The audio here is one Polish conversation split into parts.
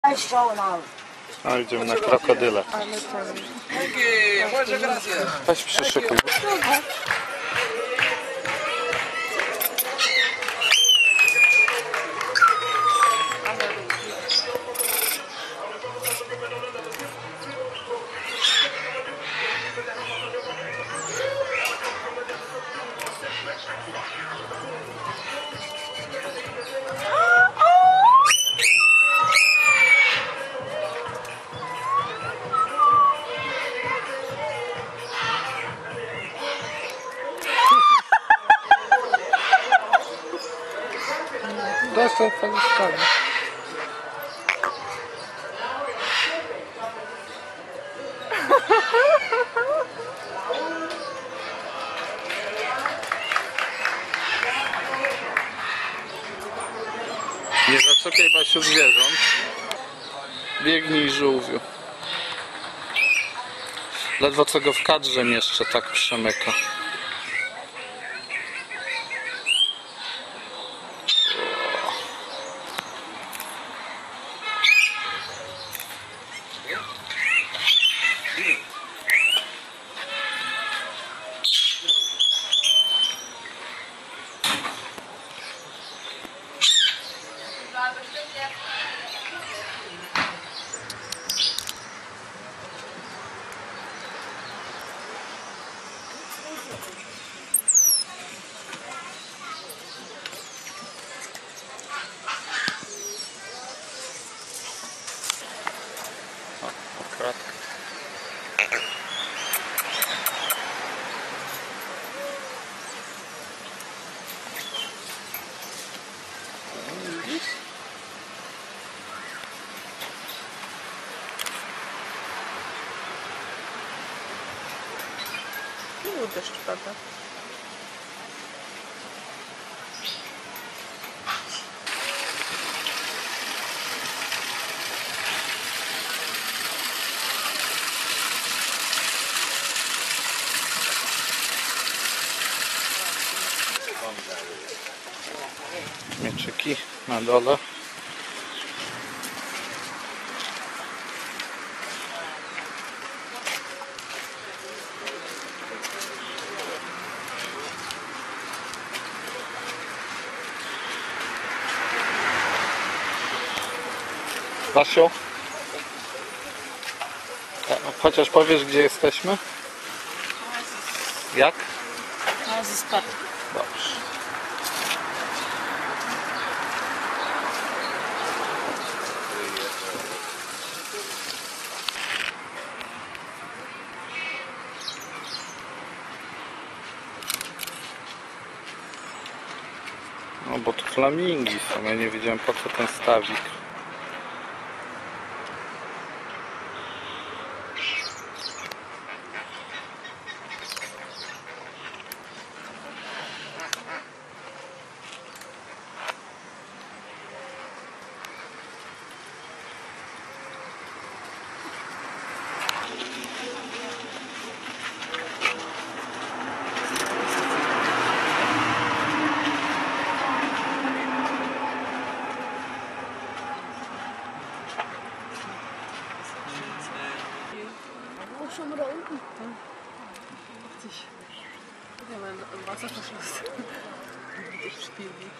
A idziemy na krokodyle. Weź przyszykuj. To są faliskami. Nie zaczepiaj, Basiu, zwierząt. Biegnij, żółwiu. Ledwo co go w kadrze jeszcze tak przemyka. Kratka. Widzisz? Nie deszcz pada. Mieczyki na dole. Basiu, chociaż powiesz, gdzie jesteśmy? Jak? Ze spadku. Dobrze. No bo tu flamingi są, ja nie wiedziałem, po co ten stawik. Schon da unten. Ja, mein Wasserverschluss. Ich spiele nicht.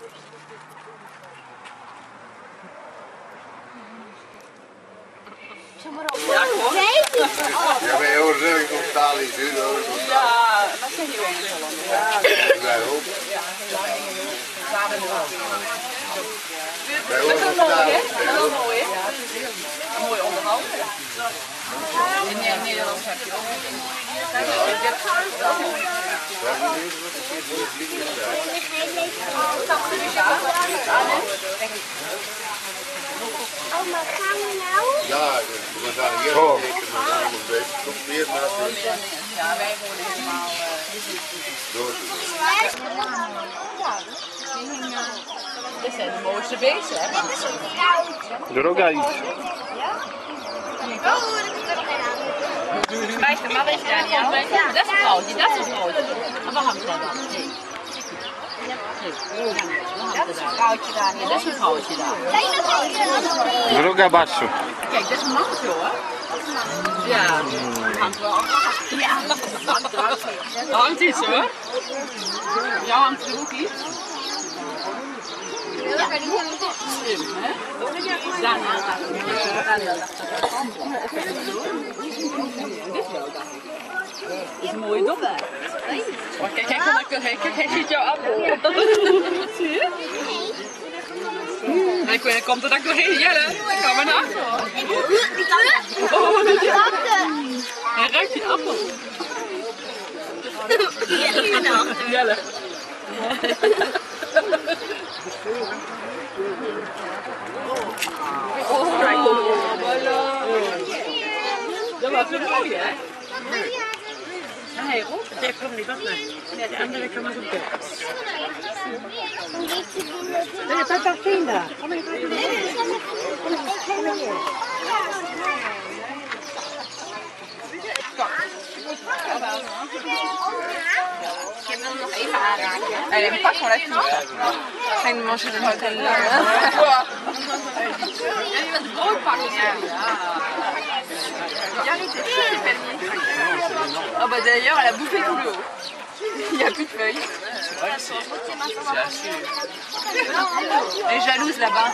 Ja, maar heel leuk op taal is dit hoor. Ja, dat zijn die ook. Ja, Wij ook. ja, samen ook. Wij ook op taal. Dat is wel mooi, hè? Mooi onderhouden. In Nederland heb je ook. Oma, gaan we nou? Ja, we gaan hier een beetje geprobeerd maken. Ja, wij worden helemaal Door. dit zijn de mooiste beesten, hè? Droga idź. Meiste mache ich dann, ja. Das ist Frau, das ist Frau. Aber haben wir dann. Nee. Dat is een vrouwtje daar. Nee, dat is een vrouwtje daar. Druga Basiu. Kijk, dat is een mannetje hoor. Ja, hangt wel. Ja, hangt iets hoor. Jou hangt er ook iets. Slim, hè? Daniel. Dit wel, dacht ik. Dit is een mooie dop. Oh, kijk, hij ziet jou appel. Zie je? Nee, dan komt er ook doorheen. Jelle, dan kan maar naar achter hoor. Oh, dat is hij ruikt die appel. Jelle. Oh, dat was een mooie, hè? Nee, Rob. Dat komt niet op, nee. De andere kan maar op bed. Nee, dat is geen daar. Kom even. Ik wil hem nog even aanraken. Nee, pak maar even. Geen mossen er nooit helemaal. Ja, je bent brood pakken. Ja, niet de Oh, bah d'ailleurs, elle a bouffé tout le haut. Il n'y a plus de feuilles. Elle est jalouse là-bas.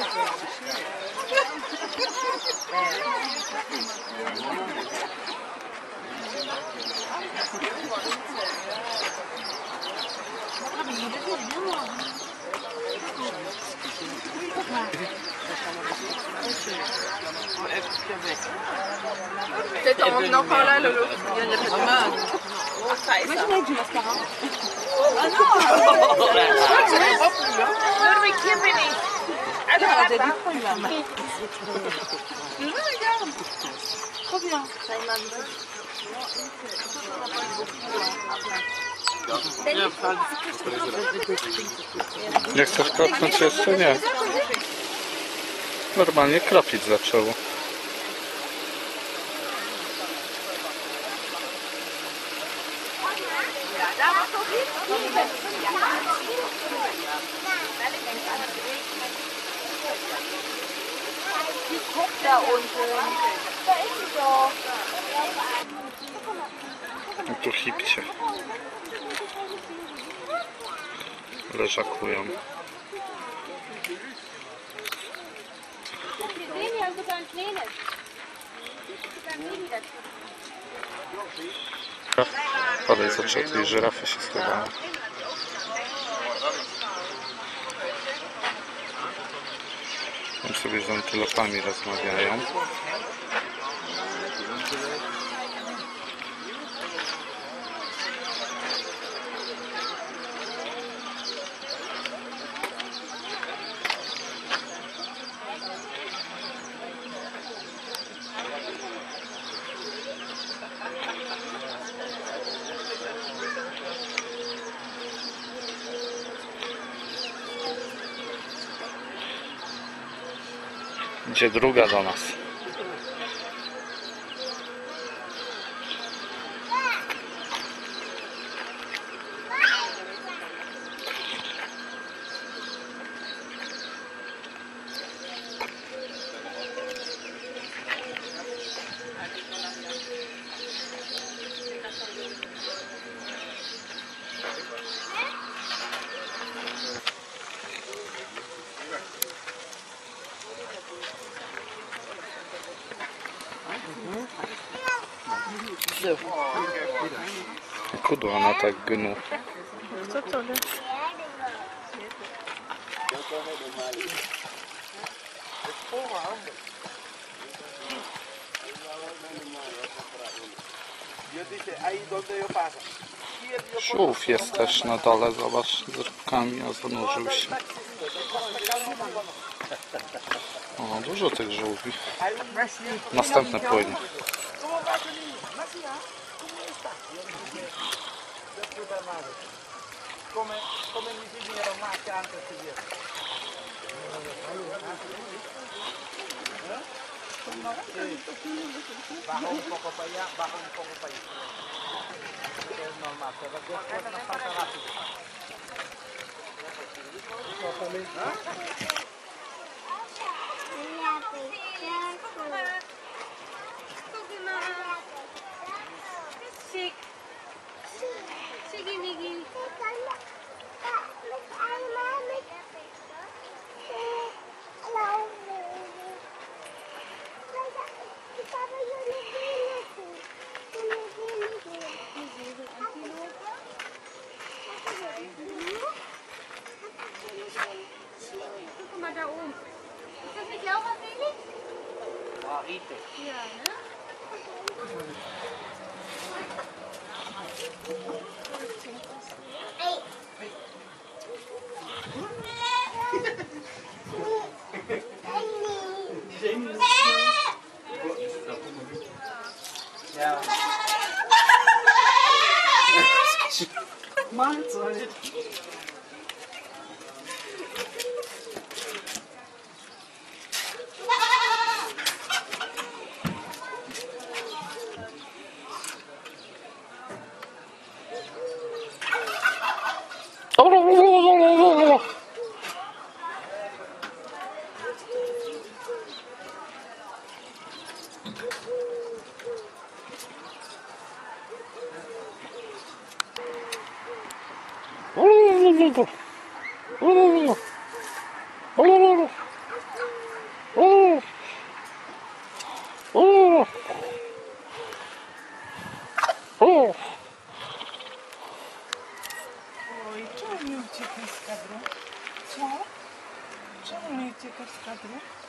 Peut-être en revenant par là, Lolo. Il y en a pas de mal. Moi, j'en ai du mascara. Ah non! Ludwig, hier bin ich. Also, hat er die von Mama. Regarde. Trop bien. Nie chcesz kopnąć jeszcze? Nie. Normalnie kropić zaczęło. Die guckt da unten. Da ist sie doch. No tu hipcie. Leżakują. Podaj, zaczęły tutaj żyrafy się schowały. Tam sobie z antylopami rozmawiają. Idzie druga do nas. Kudła na tak gnu. Co to? Żółw jest też na dole, zobacz, z rybkami, a zanurzył się. O, dużo tych żółwi. Następne płynie. Come mi dicono ormai anche se io. Baja un poco para allá, baja un poco para allá. Es normal, pero después no pasa rápido. Guck mal da oben. Ist das nicht Laura, Felix? Ja, richtig. Ja, ne? Ja. Mahlzeit. Oj, czemu nie uciekasz z kadru? Co? Czemu nie uciekasz z kadru?